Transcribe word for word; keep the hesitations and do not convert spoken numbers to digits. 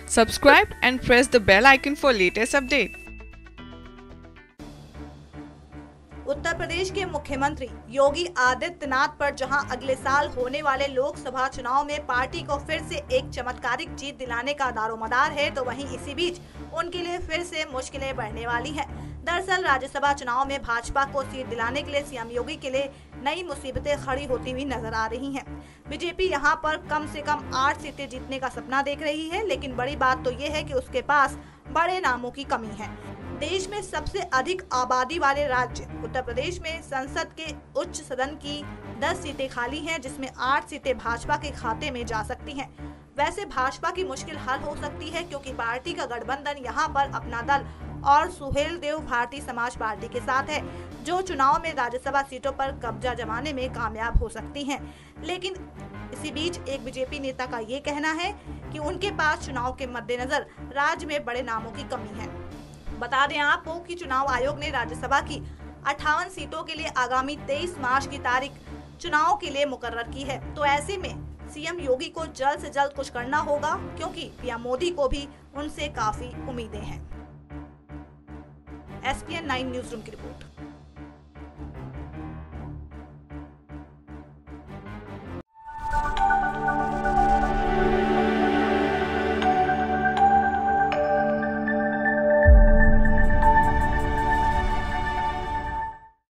Subscribe and press the bell icon for latest update. Uttar Pradesh के मुख्यमंत्री योगी आदित्यनाथ पर जहां अगले साल होने वाले लोकसभा चुनाव में पार्टी को फिर से एक चमत्कारिक जीत दिलाने का दारोमदार है, तो वहीं इसी बीच उनके लिए फिर से मुश्किलें बढ़ने वाली हैं। दरअसल राज्यसभा चुनाव में भाजपा को सीट दिलाने के लिए सीएम योगी के लिए नई मुसीबतें खड़ी होती हुई नजर आ रही हैं। बीजेपी यहां पर कम से कम आठ सीटें जीतने का सपना देख रही है, लेकिन बड़ी बात तो ये है कि उसके पास बड़े नामों की कमी है। देश में सबसे अधिक आबादी वाले राज्य उत्तर प्रदेश में संसद के उच्च सदन की दस सीटें खाली हैं, जिसमें आठ सीटें भाजपा के खाते में जा सकती हैं। वैसे भाजपा की मुश्किल हल हो सकती है, क्योंकि पार्टी का गठबंधन यहां पर अपना दल और सुहेलदेव भारतीय समाज पार्टी के साथ है, जो चुनाव में राज्यसभा सीटों पर कब्जा जमाने में कामयाब हो सकती हैं। लेकिन इसी बीच एक बीजेपी नेता का ये कहना है कि उनके पास चुनाव के मद्देनजर राज्य में बड़े नामों की कमी है। बता दें आपको कि चुनाव आयोग ने राज्यसभा की अट्ठावन सीटों के लिए आगामी तेईस मार्च की तारीख चुनाव के लिए मुकर्रर की है। तो ऐसे में सीएम योगी को जल्द से जल्द कुछ करना होगा, क्योंकि पीएम मोदी को भी उनसे काफी उम्मीदें हैं। S P N nine news room की रिपोर्ट।